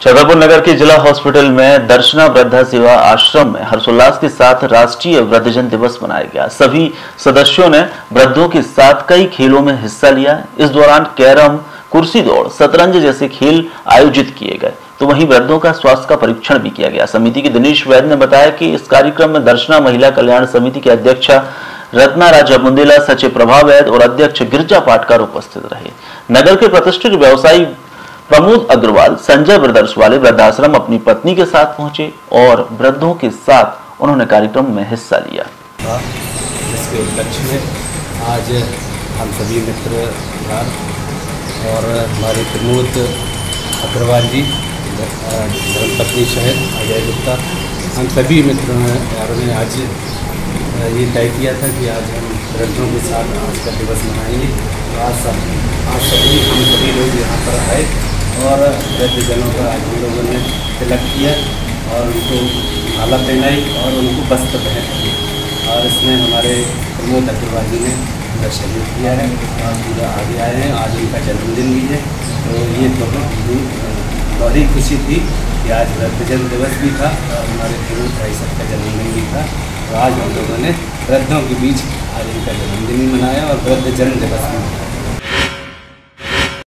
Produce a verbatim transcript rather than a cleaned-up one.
छतरपुर नगर के जिला हॉस्पिटल में दर्शना वृद्धा सेवा आश्रम में हर्षोल्लास के साथ राष्ट्रीय वृद्धजन दिवस मनाया गया। सभी सदस्यों ने वृद्धों के साथ कई खेलों में हिस्सा लिया। इस दौरान कैरम, कुर्सी दौड़, शतरंज जैसे खेल आयोजित किए गए, तो वहीं वृद्धों का स्वास्थ्य का परीक्षण भी किया गया। समिति के दिनेश वैद्य ने बताया कि इस कार्यक्रम में दर्शना महिला कल्याण समिति के अध्यक्ष रत्ना राजा बुंदेला, सचिव प्रभा वैद्य और अध्यक्ष गिरजा पाटकर उपस्थित रहे। नगर के प्रतिष्ठित व्यवसायी प्रमोद अग्रवाल संजय ब्रदर्स वाले वृद्धाश्रम अपनी पत्नी के साथ पहुंचे और वृद्धों के साथ उन्होंने कार्यक्रम में हिस्सा लिया। इसके उपलक्ष्य में आज हम सभी मित्र और हमारे प्रमोद अग्रवाल जी, धर्मपत्नी शहर अजय गुप्ता, हम सभी मित्रों ने आज ये तय किया था कि आज हम वृद्धों के साथ आज का दिवस मनाएंगे। तो आज सब आज सभी हम सभी लोग यहाँ पर आए और वृद्धजनों का आज हम लोगों ने तिलक किया और उनको माला पहनाई और उनको वस्त्र पहन किए। और इसमें हमारे प्रमोद अग्रवाल जी ने उनका सहयोग किया है। आज पूरा आगे आए हैं, आज उनका जन्मदिन भी है। तो ये बहुत बड़ी खुशी थी कि आज वृद्धजन दिवस भी था और हमारे प्रमोद भाई साहब का जन्मदिन भी था। तो आज हम लोगों ने वृद्धों के बीच आज इनका जन्मदिन भी मनाया और वृद्धजन दिवस भी मनाया।